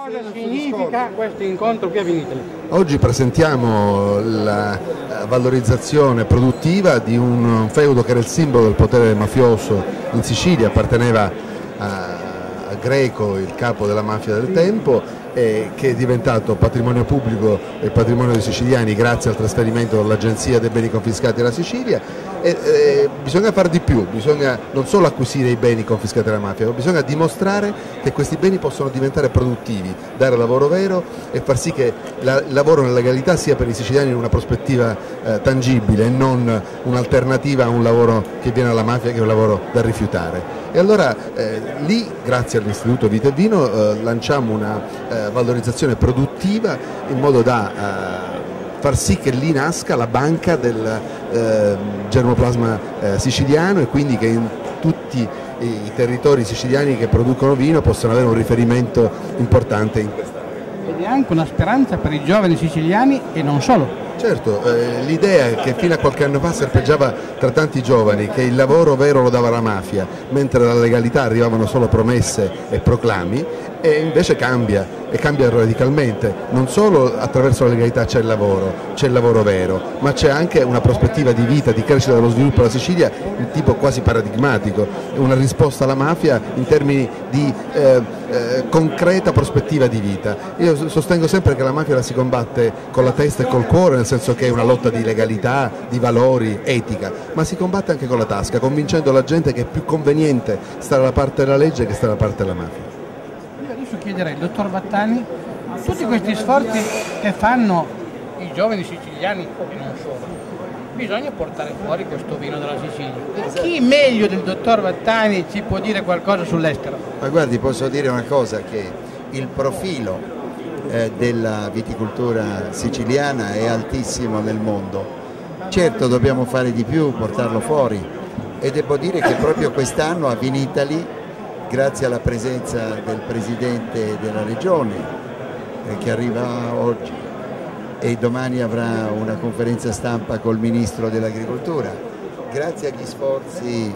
Cosa significa questo incontro qui a Vinitaly? Oggi presentiamo la valorizzazione produttiva di un feudo che era il simbolo del potere mafioso in Sicilia, apparteneva a Greco, il capo della mafia del tempo, che è diventato patrimonio pubblico e patrimonio dei siciliani grazie al trasferimento dell'Agenzia dei beni confiscati alla Sicilia. Bisogna fare di più, bisogna non solo acquisire i beni confiscati alla mafia, ma bisogna dimostrare che questi beni possono diventare produttivi, dare lavoro vero e far sì che il lavoro nella legalità sia per i siciliani in una prospettiva tangibile e non un'alternativa a un lavoro che viene alla mafia, che è un lavoro da rifiutare. E allora lì, grazie all'Istituto Vita e Vino, lanciamo una valorizzazione produttiva in modo da far sì che lì nasca la banca del germoplasma siciliano e quindi che in tutti i territori siciliani che producono vino possano avere un riferimento importante in questa area. Ed è anche una speranza per i giovani siciliani e non solo. Certo, l'idea che fino a qualche anno fa serpeggiava tra tanti giovani che il lavoro vero lo dava la mafia, mentre dalla legalità arrivavano solo promesse e proclami, e invece cambia, e cambia radicalmente. Non solo attraverso la legalità c'è il lavoro vero, ma c'è anche una prospettiva di vita, di crescita dello sviluppo della Sicilia in tipo quasi paradigmatico, una risposta alla mafia in termini di concreta prospettiva di vita. Io sostengo sempre che la mafia la si combatte con la testa e col cuore, nel senso che è una lotta di legalità, di valori, etica, ma si combatte anche con la tasca, convincendo la gente che è più conveniente stare dalla parte della legge che stare dalla parte della mafia. Io adesso chiederei al dottor Vattani, tutti questi sforzi che fanno i giovani siciliani e non solo, bisogna portare fuori questo vino dalla Sicilia. Chi meglio del dottor Vattani ci può dire qualcosa sull'estero? Ma guardi, posso dire una cosa, che il profilo della viticoltura siciliana è altissimo nel mondo. Certo, dobbiamo fare di più, portarlo fuori, e devo dire che proprio quest'anno a Vinitaly, grazie alla presenza del presidente della regione che arriva oggi e domani avrà una conferenza stampa col ministro dell'agricoltura, grazie agli sforzi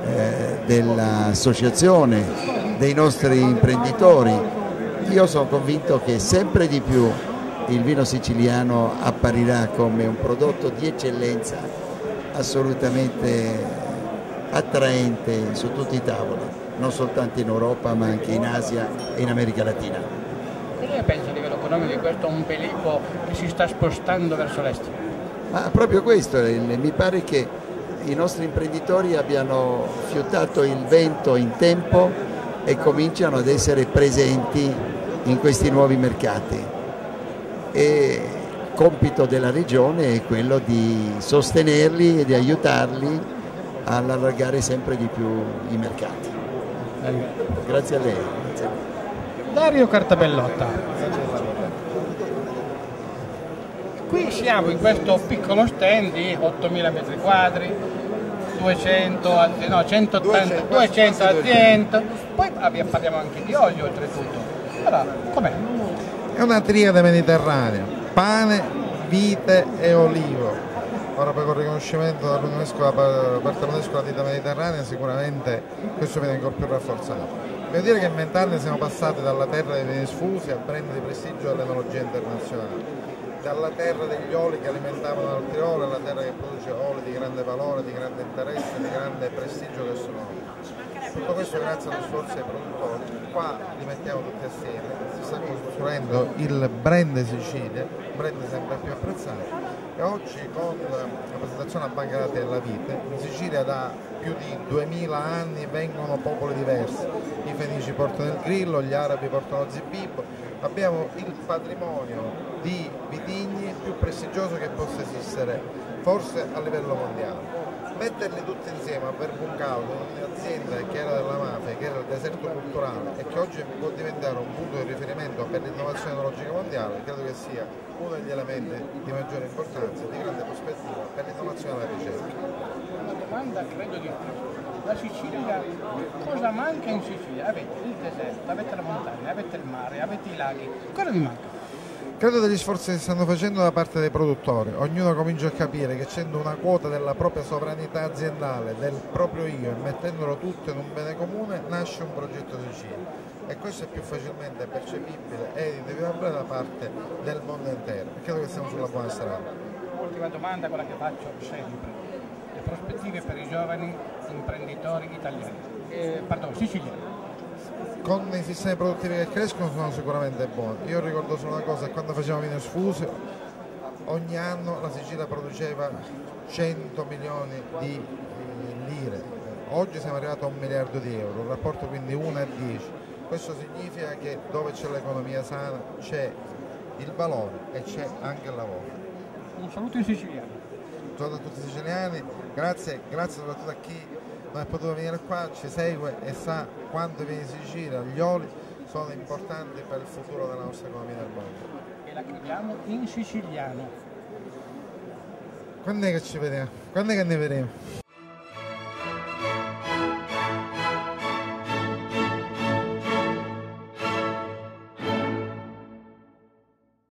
dell'associazione, dei nostri imprenditori, io sono convinto che sempre di più il vino siciliano apparirà come un prodotto di eccellenza assolutamente attraente su tutti i tavoli, non soltanto in Europa ma anche in Asia e in America Latina. Cosa ne pensa a livello economico di questo ombelico che si sta spostando verso l'est? Ma proprio questo, mi pare che i nostri imprenditori abbiano fiutato il vento in tempo e cominciano ad essere presenti in questi nuovi mercati, e il compito della regione è quello di sostenerli e di aiutarli ad allargare sempre di più i mercati. Grazie a lei. Grazie. Dario Cartabellotta. Qui siamo in questo piccolo stand di 8.000 metri quadri, 200 aziende, poi parliamo anche di olio oltretutto. Allora, com'è? È una triade mediterranea, pane, vite e olivo. Ora poi con il riconoscimento dall'UNESCO da parte dell'UNESCO della dieta mediterranea sicuramente questo viene ancora più rafforzato. Devo dire che in 20 anni siamo passati dalla terra dei vini sfusi al brand di prestigio dell'enologia internazionale, dalla terra degli oli che alimentavano altri oli alla terra che produce oli di grande valore, di grande interesse, di grande prestigio gastronomico. Tutto questo grazie allo sforzo dei produttori. Qua li mettiamo tutti assieme, si sta costruendo il brand Sicilia, un brand sempre più apprezzato, e oggi con la presentazione a Banca Dati della Vite, in Sicilia da più di 2000 anni vengono popoli diversi, i fenici portano il grillo, gli arabi portano zibibbo, abbiamo il patrimonio di vitigni più prestigioso che possa esistere, forse a livello mondiale. Metterli tutti insieme a Verbum Caudo, un'azienda che era della mafia, che era il deserto culturale e che oggi può diventare un punto di riferimento per l'innovazione enologica mondiale, credo che sia uno degli elementi di maggiore importanza e di grande prospettiva per l'innovazione e la ricerca. Una domanda credo di la Sicilia, cosa manca in Sicilia? Avete il deserto, avete la montagna, avete il mare, avete i laghi, cosa vi manca? Credo degli sforzi che si stanno facendo da parte dei produttori, ognuno comincia a capire che c'è una quota della propria sovranità aziendale, del proprio io, e mettendolo tutto in un bene comune nasce un progetto Sicilia, e questo è più facilmente percepibile e identificabile da parte del mondo intero, e credo che siamo sulla buona strada. Ultima domanda, quella che faccio sempre: le prospettive per i giovani imprenditori italiani, siciliani. Con i sistemi produttivi che crescono sono sicuramente buoni. Io ricordo solo una cosa: quando facevamo vino sfuso ogni anno la Sicilia produceva 100 milioni di lire, oggi siamo arrivati a 1 miliardo di euro, un rapporto quindi 1 a 10. Questo significa che dove c'è l'economia sana c'è il valore e c'è anche il lavoro. Un saluto in siciliano. Un saluto a tutti i siciliani, grazie soprattutto a chi non è potuto venire qua, ci segue e sa quanto viene in Sicilia, gli oli sono importanti per il futuro della nostra economia del mondo. E la chiudiamo in siciliano. Quando è che ci vediamo? Quando è che ne vedremo?